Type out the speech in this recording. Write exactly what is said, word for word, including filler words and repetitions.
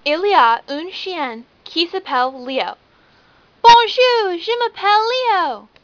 Il y a un chien qui s'appelle Leo. Bonjour, je m'appelle Leo.